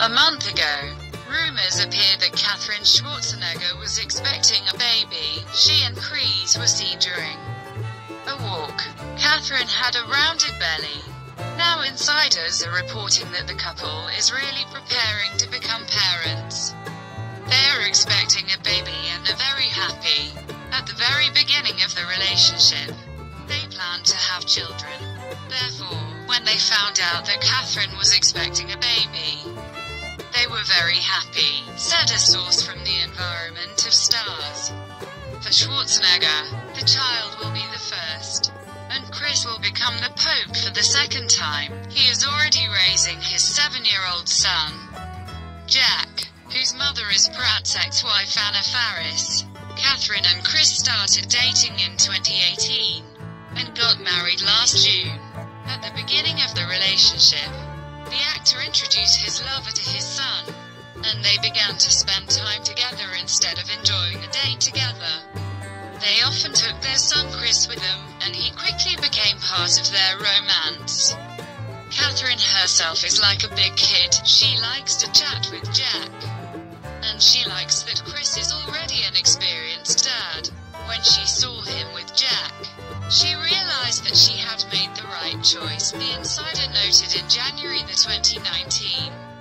A month ago, rumors appeared that Katherine Schwarzenegger was expecting a baby. She and Chris were seen during a walk. Katherine had a rounded belly. Now insiders are reporting that the couple is really preparing to become parents. They are expecting a baby and are very happy. At the very beginning of the relationship, they planned to have children. Therefore, when they found out that Katherine was expecting a baby, they were very happy, said a source from the environment of stars. For Schwarzenegger, the child will be the first, and Chris will become the Pope for the second time. He is already raising his 7-year-old son, Jack, whose mother is Pratt's ex-wife Anna Faris. Katherine and Chris started dating in 2018, and got married last June. At the beginning of the relationship, the actor introduced his lover to his son, and they began to spend time together instead of enjoying a date together. They often took their son Chris with them, and he quickly became part of their romance. Katherine herself is like a big kid. She likes to chat with Jack, and she likes that Chris is already an experienced dad. When she saw him with Jack, she realized that she had made the right choice, the insider noted in January 2019.